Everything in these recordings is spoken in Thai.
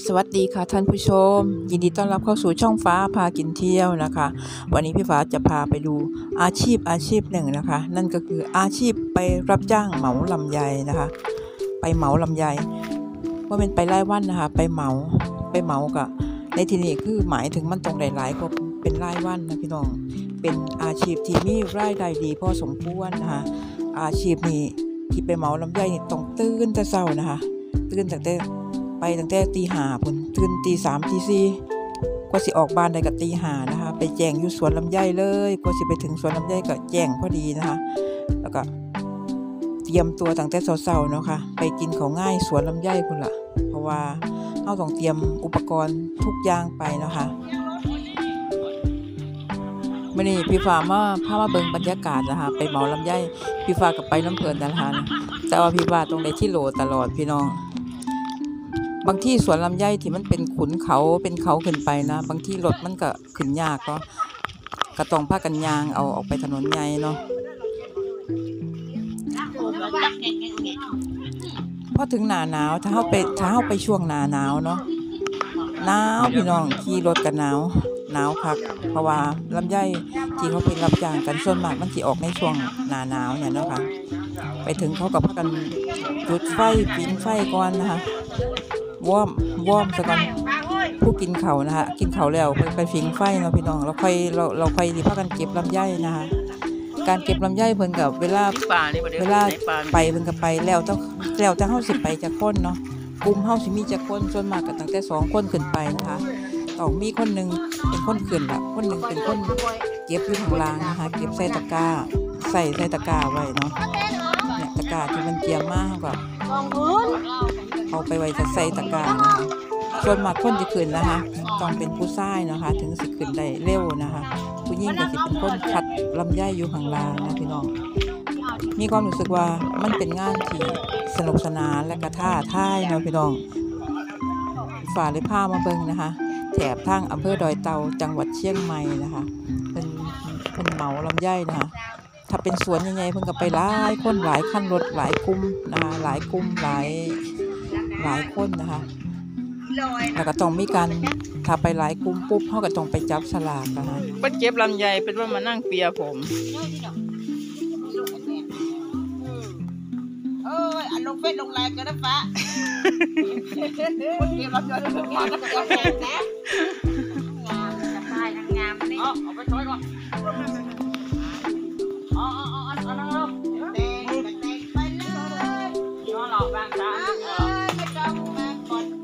สวัสดีค่ะท่านผู้ชมยินดีต้อนรับเข้าสู่ช่องฟ้าพากินเที่ยวนะคะวันนี้พี่ฟ้าจะพาไปดูอาชีพหนึ่งนะคะนั่นก็คืออาชีพไปรับจ้างเหมาลำไยนะคะไปเหมาลำไยว่าเป็นไปไล่วันนะคะไปเหมากับในที่นี้คือหมายถึงมันตรงหลายๆก็เป็นไล่วันนะพี่น้องเป็นอาชีพที่มีรายได้ดีพอสมควรนะคะอาชีพนี้ที่ไปเหมาลำไยนี่ต้องตื่นแต่เช้านะคะตื่นตั้งแต่ตีห้าพุ่นตื่นตีสามตีสี่กว่าสิออกบ้านได้ก็ตีห้านะคะไปแจ้งอยู่สวนลำไยเลยกว่าสิไปถึงสวนลำไยก็แจ้งพอดีนะคะแล้วก็เตรียมตัวตั้งแต่เช้าๆเนาะค่ะไปกินของง่ายสวนลำไยพุ่นล่ะเพราะว่าเราต้องเตรียมอุปกรณ์ทุกอย่างไปนะคะมื่อนี้พี่ฟ้าพามาเบิ่งบรรยากาศนะคะไปเหมาลำไยพี่ฟ้ากับไปน้ำเพลินนะคะแต่ว่าพี่ฟ้าตรงในที่โหลตลอดพี่น้องบางที่สวนลำไยที่มันเป็นขุนเขาเป็นเขาขึ้นไปนะบางที่รถมันก็ขึ้นยากก็ต้องพากันยางเอาออกไปถนนใหญ่เนาะพอถึงหน้าหนาวถ้าเฮาไปช่วงหน้าหนาวเนาะหนาวพี่น้องขี่รถกันหนาวคักเพราะว่าลำไยที่เขาเป็นรับจ้างกันส่วนมากมันสิออกในช่วงหน้าหนาวเนี่ยเนาะค่ะไปถึงเขาก็พากันจุดไฟผิงไฟก่อนนะคะวอร์มซะก่อนผู้กินเขานะคะกินเขาแล้วไปผิงไฟเนาะพี่น้องเราค่อยสิพากันเก็บลำไยนะคะการเก็บลำไยเพิ่นกับเวลาไปเพิ่นก็ไปแล้วแต่เฮาสิไปจักคนเนาะกลุ่มเฮาสิมีจักคนส่วนมากก็ตั้งแต่2คนขึ้นไปนะคะต้องมีคนนึงเป็นคนขึ้นละคนนึงเป็นคนเก็บอยู่ข้างล่างนะคะเก็บใส่ตะกร้าใส่ตะกร้าไว้เนาะเนี่ยตะกร้าที่มันเตรียมมาก็เอาไปไว้จะใส่ตะกร้านะคะส่วนมากคนที่ขึ้นนะคะต้องเป็นผู้ชายนะคะถึงสิขึ้นได้เร็วนะคะผู้หญิงก็สิเป็นคนคัดลำไยอยู่ข้างล่างนะพี่น้องมีความรู้สึกว่ามันเป็นงานที่สนุกสนานและก็ท้าทายนะพี่น้องฝ่าเลยพามาเบิ่งนะคะแถบทางอำเภอดอยเตาจังหวัดเชียงใหม่นะคะเป็นเหมาลำไยนะคะถ้าเป็นสวนใหญ่ๆเพิ่นก็ไปหลายคนหลายคันรถหลายกลุ่มนะคะหลายกลุ่มหลายคนนะคะแล้วก็ต้องมีการถ้าไปหลายกลุ่มปุ๊บเขาก็ต้องไปจับฉลากนะคะเป็นเก็บลำไยเป็นว่ามานั่งเปียผมลงเฟซลงไลน์กันนะฟ้าเก็บลำไยงามก็จะแพงนะงามนี่เอาไปช่วยก่อนแดงไปเลยย้อนหลอกบ้างจ้าไม่ต้องมาก่อน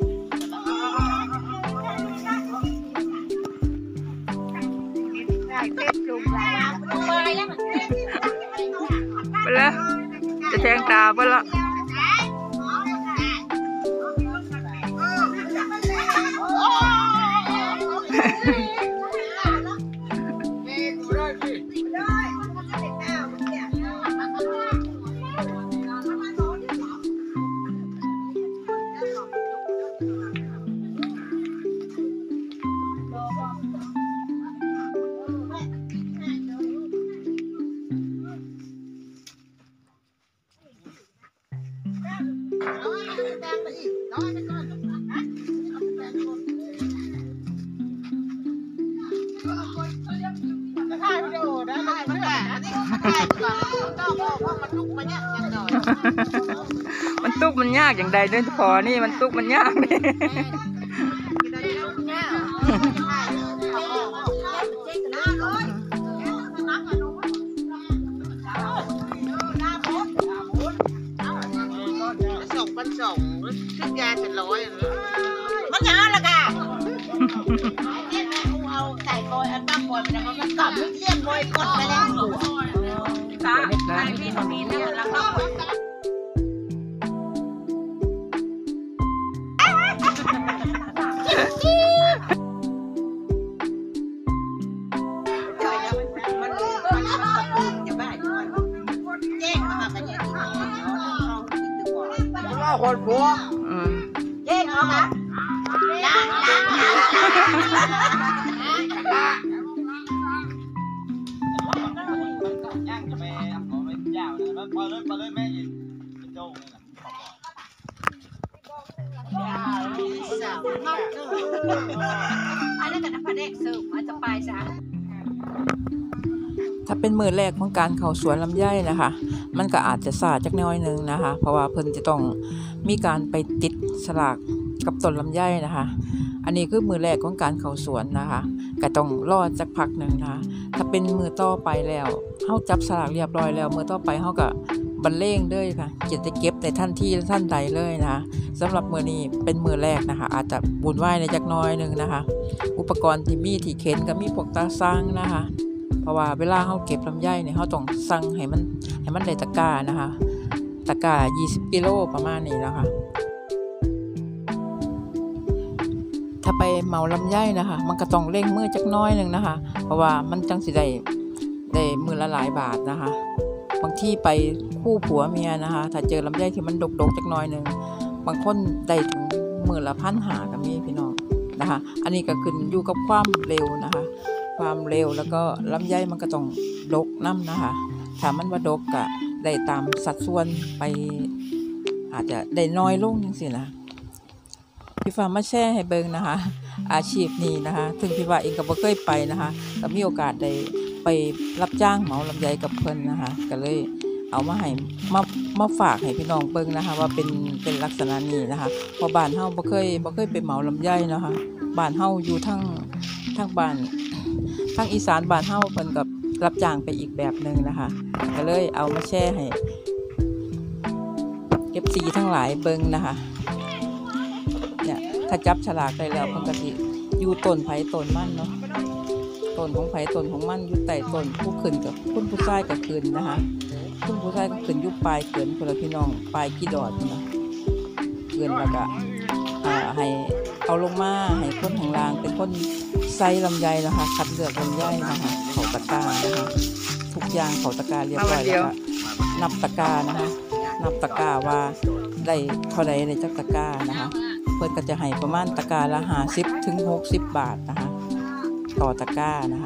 ไปแล้วจะแทงตาไปละมันตุกมันยากอย่างใดโดยเฉพาะนี่มันตุกมันยากเลยส่งขึ้นยาเป็น100มันจะละค่ะเอาใส่โบยอันตั้งโบยไปแล้วก็กลับเลี่ยนโบยกดไปแล้วจ้าใส่พี่ตรงนี้เนี่ยแล้วก็คนพวกเจ๊งเหรอคะย่างจะไปขอไปย่างนะพอเลยแม่ยินเป็นโจ้เลยนะเป็นมื้อแรกของการเข้าสวนลำไยนะคะ มันก็อาจจะช้าจักหน่อยหนึงนะคะ เพราะว่าเพิ่นจะต้องมีการไปติดฉลากกับต้นลำไยนะคะ อันนี้คือมื้อแรกของการเข้าสวนนะคะก็ต้องรอจักพักหนึงนะคะ ถ้าเป็นมื้อต่อไปแล้วเฮาจับฉลากเรียบร้อยแล้วมื้อต่อไปเฮาก็บรรเลงเลยค่ะจะเก็บในทันทีทันใดเลยนะคะสำหรับมื้อนี้เป็นมื้อแรกนะคะ อาจจะวุ่นวายในจักหน่อยหนึงนะคะ อุปกรณ์ที่มีที่เข็นก็มีพวกตาซังนะคะ เพราะว่าเวลาเฮาเก็บลำไยเนี่ยเฮาต้องสั่งให้มันได้ตะกร้านะคะ ตะกร้า20กิโลประมาณนี้นะคะ ถ้าไปเหมาลำไยนะคะ มันก็ต้องเร่งมือจักหน้อยหนึงนะคะ เพราะว่ามันจังสิได้มือละหลายบาทนะคะ บางที่ไปคู่ผัวเมียนะคะ ถ้าเจอลำไยที่มันดกๆจักหน้อยหนึงบางคนได้ถึงมือละ1,500ก็มีพี่น้องนะคะ อันนี้ก็ขึ้นอยู่กับความเร็วนะคะ ความเร็วแล้วก็ลำไยมันก็ต้องดกน้ำนะคะ ถ้ามันว่าดกก็ได้ตามสัดส่วนไป อาจจะได้น้อยลงจังซี่นะพี่ฟ้ามาแชร์ให้เบิ่งนะคะ อาชีพนี้นะคะถึงพี่ว่าเองก็บ่เคยไปนะคะก็มีโอกาสได้ไปรับจ้างเหมาลำไยกับเพิ่นนะคะก็เลยเอามาให้มาฝากให้พี่น้องเบิ่งนะคะ ว่าเป็นลักษณะนี้นะคะเพราะบ้านเฮาบ่เคยไปเหมาลำไยนะคะบ้านเฮาอยู่ทางบ้านทางอีสานบ้านเฮาเพิ่นก็รับจ้างไปอีกแบบนึงนะคะก็เลยเอามาแชร์ให้FCทั้งหลายเบิ่งนะคะเนี่ยถ้าจับฉลากได้แล้วเพิ่นก็สิอยู่ต้นไผต้นมันเนาะต้นของไผต้นของมันอยู่ใต้ต้นผู้ขึ้นกับคุณผู้ชายก็ขึ้นนะคะคุณผู้ชายก็ขึ้นอยู่ปลายเกินพุ่นล่ะพี่น้องปลายกี่ดอดพุ่นน่ะเกินแล้วก็ให้เอาลงมาให้คนข้างล่างเป็นคนใส่ลำไยนะคะคัดเลือกลำไยนะคะเข้าตะกร้านะคะทุกอย่างเข้าตะกร้าเรียบร้อยแล้วก็นับตะกร้านะคะนับตะกร้าว่าได้เท่าใดในจักตะกร้านะคะเพิ่นก็จะให้ประมาณตะกร้าละ50ถึง60 บาทนะคะต่อตะกร้านะคะ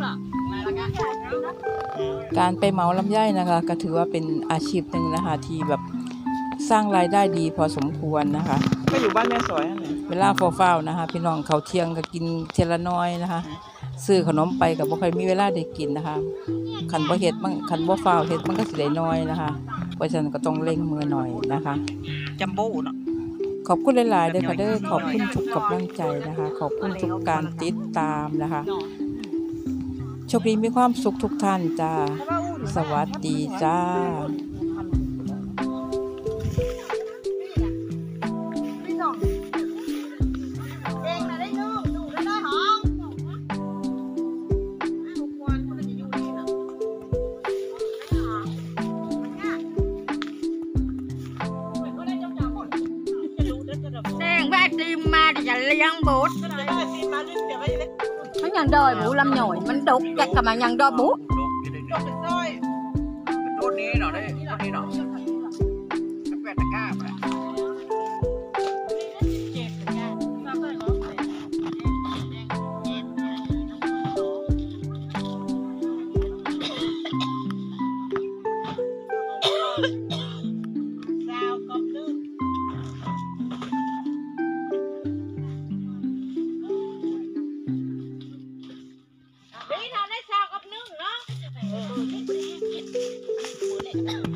การไปเหมาลำไยนะคะก็ถือว่าเป็นอาชีพหนึ่งนะคะที่แบบสร้างรายได้ดีพอสมควรนะคะก็อยู่บ้านแม่สวยนั่นแหละเวลาฟ้าวๆนะคะพี่น้องเขาเที่ยงก็กินเทละน้อยนะคะซื้อขนมไปก็บ่ค่อยมีเวลาได้กินนะคะคันบ่เฮ็ดมันคันบ่ฟ้าวเฮ็ดมันก็สิได้น้อยนะคะเพราะฉะนั้นก็ต้องเร่งมือหน่อยนะคะจัมโบ้เนาะขอบคุณหลายๆเด้อค่ะเด้อขอบคุณทุกกำลังใจนะคะขอบคุณทุกการติดตามนะคะโชคดีมีความสุขทุกท่านจ้าสวัสดีจ้า mà thì là bút nó nhận đôi bút lâm nhồi mình đục chặt cả mà nhận đôi bút đốt đi nó đây đốt đi nó quẹt cá sao con nước đi nào đấy sao con nước nữa